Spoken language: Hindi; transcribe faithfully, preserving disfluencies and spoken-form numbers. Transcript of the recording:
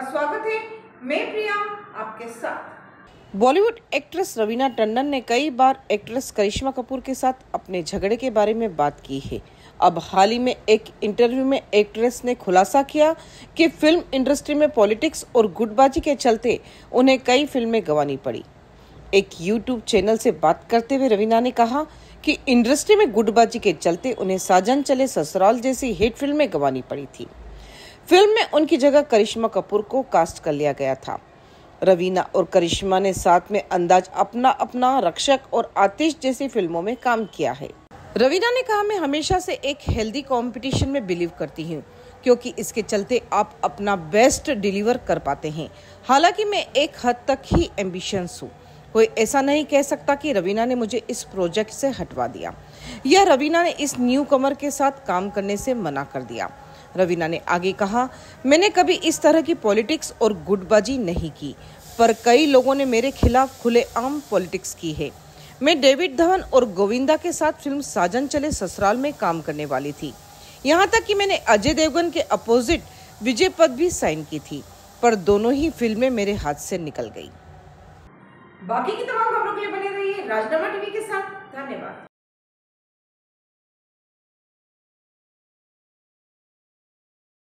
आपका स्वागत है। मैं प्रिया आपके साथ। बॉलीवुड एक्ट्रेस रवीना टंडन ने कई बार एक्ट्रेस करिश्मा कपूर के साथ अपने झगड़े के बारे में बात की है। अब हाल ही में एक इंटरव्यू में एक्ट्रेस ने खुलासा किया कि फिल्म इंडस्ट्री में पॉलिटिक्स और गुटबाजी के चलते उन्हें कई फिल्में गंवानी पड़ी। एक यूट्यूब चैनल से बात करते हुए रवीना ने कहा कि इंडस्ट्री में गुटबाजी के चलते उन्हें साजन चले ससुराल जैसी हिट फिल्में गंवानी पड़ी थी। फिल्म में उनकी जगह करिश्मा कपूर को कास्ट कर लिया गया था। रवीना और करिश्मा ने साथ में अंदाज अपना अपना, रक्षक और आतिश जैसी फिल्मों में काम किया है। रवीना ने कहा, मैं हमेशा से एक हेल्दी कंपटीशन में बिलीव करती हूँ क्योंकि इसके चलते आप अपना बेस्ट डिलीवर कर पाते हैं। हालांकि मैं एक हद तक ही एम्बिशियस हूँ। कोई ऐसा नहीं कह सकता कि रवीना ने मुझे इस प्रोजेक्ट से हटवा दिया या रवीना ने इस न्यू कमर के साथ काम करने से मना कर दिया। रवीना ने आगे कहा, मैंने कभी इस तरह की पॉलिटिक्स और गुटबाजी नहीं की, पर कई लोगों ने मेरे खिलाफ खुलेआम पॉलिटिक्स की है। मैं डेविड धवन और गोविंदा के साथ फिल्म साजन चले ससुराल में काम करने वाली थी। यहाँ तक कि मैंने अजय देवगन के अपोजिट विजय पद भी साइन की थी, पर दोनों ही फिल्में मेरे हाथ से निकल गई। बाकी की तमाम खबरों के लिए बने रहिए राजनामा टीवी के साथ। धन्यवाद।